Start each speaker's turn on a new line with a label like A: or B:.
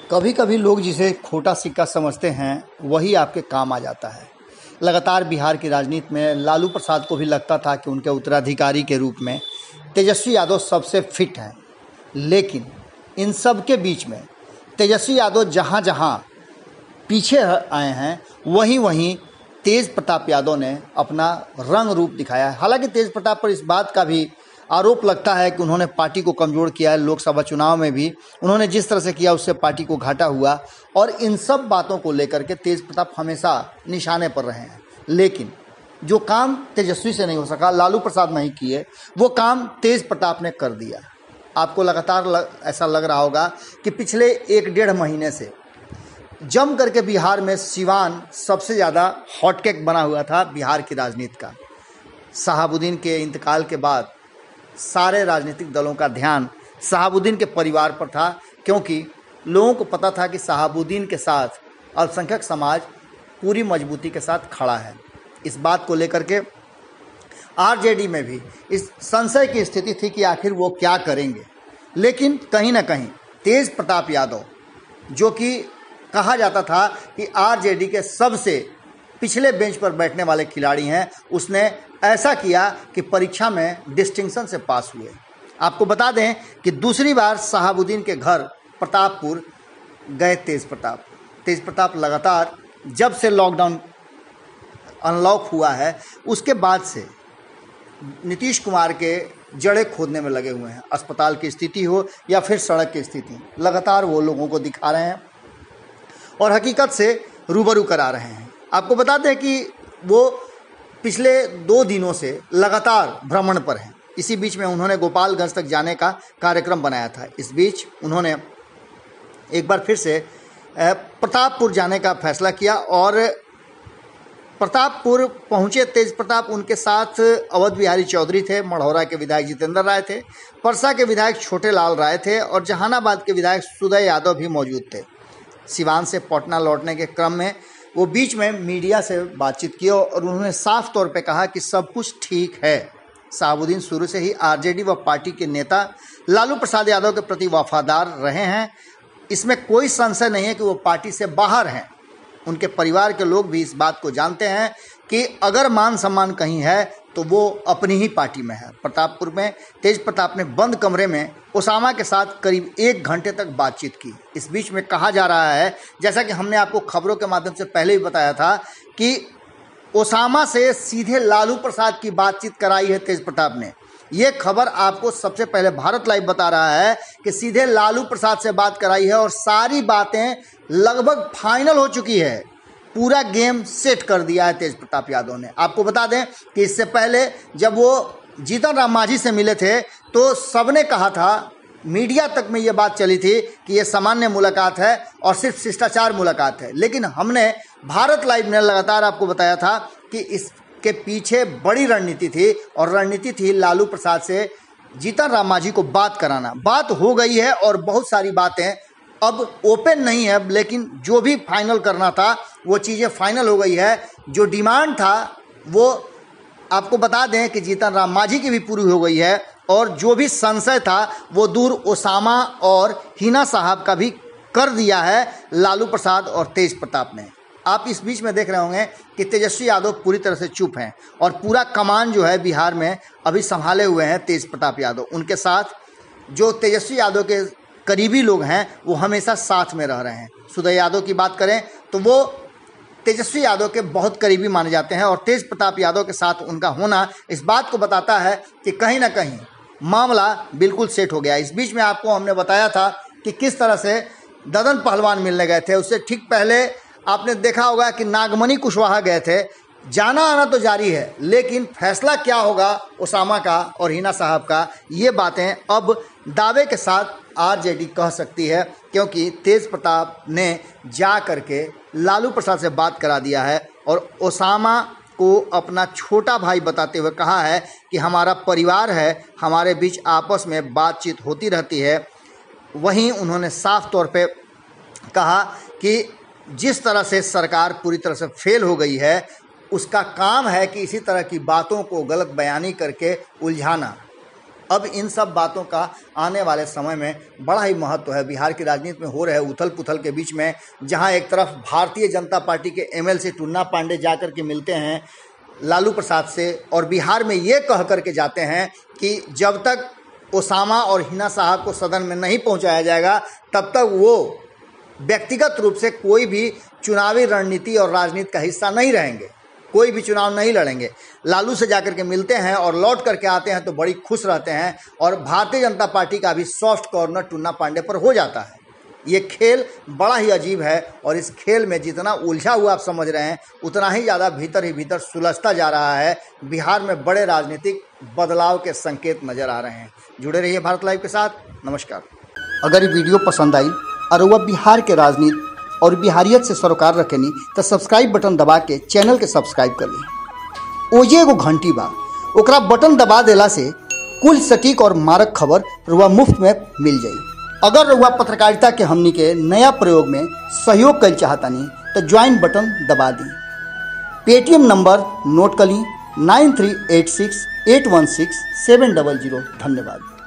A: कभी कभी लोग जिसे खोटा सिक्का समझते हैं वही आपके काम आ जाता है। लगातार बिहार की राजनीति में लालू प्रसाद को भी लगता था कि उनके उत्तराधिकारी के रूप में तेजस्वी यादव सबसे फिट हैं, लेकिन इन सब के बीच में तेजस्वी यादव जहां जहां पीछे आए हैं वहीं वहीं तेज प्रताप यादव ने अपना रंग रूप दिखाया है। हालांकि तेज प्रताप पर इस बात का भी आरोप लगता है कि उन्होंने पार्टी को कमज़ोर किया है। लोकसभा चुनाव में भी उन्होंने जिस तरह से किया उससे पार्टी को घाटा हुआ, और इन सब बातों को लेकर के तेज प्रताप हमेशा निशाने पर रहे हैं। लेकिन जो काम तेजस्वी से नहीं हो सका, लालू प्रसाद नहीं किए, वो काम तेज प्रताप ने कर दिया। आपको लगातार ऐसा लग रहा होगा कि पिछले 1-1.5 महीने से जम करके बिहार में सिवान सबसे ज़्यादा हॉटकेक बना हुआ था बिहार की राजनीति का। शहाबुद्दीन के इंतकाल के बाद सारे राजनीतिक दलों का ध्यान शहाबुद्दीन के परिवार पर था, क्योंकि लोगों को पता था कि शहाबुद्दीन के साथ अल्पसंख्यक समाज पूरी मजबूती के साथ खड़ा है। इस बात को लेकर के आरजेडी में भी इस संशय की स्थिति थी कि आखिर वो क्या करेंगे। लेकिन कहीं ना कहीं तेज प्रताप यादव, जो कि कहा जाता था कि आरजेडी के सबसे पिछले बेंच पर बैठने वाले खिलाड़ी हैं, उसने ऐसा किया कि परीक्षा में डिस्टिंक्शन से पास हुए। आपको बता दें कि दूसरी बार शहाबुद्दीन के घर प्रतापपुर गए तेज प्रताप लगातार जब से लॉकडाउन अनलॉक हुआ है उसके बाद से नीतीश कुमार के जड़ें खोदने में लगे हुए हैं। अस्पताल की स्थिति हो या फिर सड़क की स्थिति, लगातार वो लोगों को दिखा रहे हैं और हकीकत से रूबरू करा रहे हैं। आपको बता दें कि वो पिछले 2 दिनों से लगातार भ्रमण पर हैं। इसी बीच में उन्होंने गोपालगंज तक जाने का कार्यक्रम बनाया था। इस बीच उन्होंने एक बार फिर से प्रतापपुर जाने का फैसला किया और प्रतापपुर पहुंचे तेज प्रताप। उनके साथ अवध बिहारी चौधरी थे, मढ़ौरा के विधायक जितेंद्र राय थे, परसा के विधायक छोटे लाल राय थे और जहानाबाद के विधायक सुदय यादव भी मौजूद थे। सिवान से पटना लौटने के क्रम में वो बीच में मीडिया से बातचीत की और उन्होंने साफ तौर पे कहा कि सब कुछ ठीक है। शहाबुद्दीन शुरू से ही आरजेडी व पार्टी के नेता लालू प्रसाद यादव के प्रति वफादार रहे हैं। इसमें कोई संशय नहीं है कि वो पार्टी से बाहर हैं। उनके परिवार के लोग भी इस बात को जानते हैं कि अगर मान सम्मान कहीं है तो वो अपनी ही पार्टी में है। प्रतापपुर में तेज प्रताप ने बंद कमरे में ओसामा के साथ करीब 1 घंटे तक बातचीत की। इस बीच में कहा जा रहा है, जैसा कि हमने आपको खबरों के माध्यम से पहले भी बताया था, कि ओसामा से सीधे लालू प्रसाद की बातचीत कराई है तेज प्रताप ने। ये खबर आपको सबसे पहले भारत लाइव बता रहा है कि सीधे लालू प्रसाद से बात कराई है और सारी बातें लगभग फाइनल हो चुकी है। पूरा गेम सेट कर दिया है तेज प्रताप यादव ने। आपको बता दें कि इससे पहले जब वो जीतन राम मांझी से मिले थे तो सबने कहा था, मीडिया तक में ये बात चली थी कि ये सामान्य मुलाकात है और सिर्फ शिष्टाचार मुलाकात है। लेकिन हमने भारत लाइव ने लगातार आपको बताया था कि इसके पीछे बड़ी रणनीति थी और रणनीति थी लालू प्रसाद से जीतन राम मांझी को बात कराना। बात हो गई है और बहुत सारी बातें अब ओपन नहीं है, लेकिन जो भी फाइनल करना था वो चीज़ें फाइनल हो गई है। जो डिमांड था वो आपको बता दें कि जीतन राम मांझी की भी पूरी हो गई है और जो भी संशय था वो दूर ओसामा और हिना साहब का भी कर दिया है लालू प्रसाद और तेज प्रताप ने। आप इस बीच में देख रहे होंगे कि तेजस्वी यादव पूरी तरह से चुप हैं और पूरा कमान जो है बिहार में अभी संभाले हुए हैं तेज प्रताप यादव। उनके साथ जो तेजस्वी यादव के करीबी लोग हैं वो हमेशा साथ में रह रहे हैं। सुदय यादव की बात करें तो वो तेजस्वी यादव के बहुत करीबी माने जाते हैं और तेज प्रताप यादव के साथ उनका होना इस बात को बताता है कि कहीं ना कहीं मामला बिल्कुल सेट हो गया। इस बीच में आपको हमने बताया था कि किस तरह से ददन पहलवान मिलने गए थे। उससे ठीक पहले आपने देखा होगा कि नागमणि कुशवाहा गए थे। जाना आना तो जारी है, लेकिन फैसला क्या होगा ओसामा का और हिना साहब का, ये बातें अब दावे के साथ आरजेडी कह सकती है, क्योंकि तेज प्रताप ने जा करके लालू प्रसाद से बात करा दिया है और ओसामा को अपना छोटा भाई बताते हुए कहा है कि हमारा परिवार है, हमारे बीच आपस में बातचीत होती रहती है। वहीं उन्होंने साफ तौर पे कहा कि जिस तरह से सरकार पूरी तरह से फेल हो गई है, उसका काम है कि इसी तरह की बातों को गलत बयानी करके उलझाना। अब इन सब बातों का आने वाले समय में बड़ा ही महत्व है। बिहार की राजनीति में हो रहे उथल पुथल के बीच में जहां एक तरफ भारतीय जनता पार्टी के एमएलसी टुन्ना पांडे जाकर के मिलते हैं लालू प्रसाद से और बिहार में ये कह करके जाते हैं कि जब तक ओसामा और हिना साहब को सदन में नहीं पहुंचाया जाएगा तब तक वो व्यक्तिगत रूप से कोई भी चुनावी रणनीति और राजनीति का हिस्सा नहीं रहेंगे, कोई भी चुनाव नहीं लड़ेंगे। लालू से जाकर के मिलते हैं और लौट करके आते हैं तो बड़ी खुश रहते हैं और भारतीय जनता पार्टी का भी सॉफ्ट कॉर्नर टुन्ना पांडे पर हो जाता है। ये खेल बड़ा ही अजीब है और इस खेल में जितना उलझा हुआ आप समझ रहे हैं उतना ही ज़्यादा भीतर ही भीतर सुलझता जा रहा है। बिहार में बड़े राजनीतिक बदलाव के संकेत नजर आ रहे हैं। जुड़े रहिए भारत लाइव के साथ। नमस्कार। अगर ये वीडियो पसंद आई और वह बिहार के राजनीति और बिहारियत से सरोकार रखेनी तो सब्सक्राइब बटन दबा के चैनल के सब्सक्राइब कर ली। ओजे एगो घंटी बा, ओकरा बटन दबा देला से कुल सटीक और मारक खबर रुआ मुफ्त में मिल जाई। अगर रुआ पत्रकारिता के हमनी के नया प्रयोग में सहयोग कर चाहतानी तो ज्वाइन बटन दबा दी। पेटीएम नंबर नोट कर ली 9386816700। धन्यवाद।